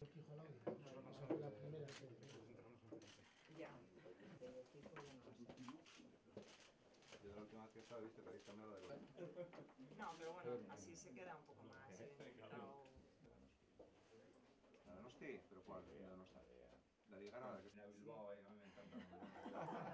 Fijo la otra. Esa fue la primera que... Ya, el fijo ya no lo sé. Yo la última vez que estaba he visto que habéis cambiado de lugar. No, pero bueno, así se queda un poco más identificado. ¿La Donosti? ¿Pero cuál? ¿La Donosti? La de Igara, la que está en Bilbao, a mí me encanta.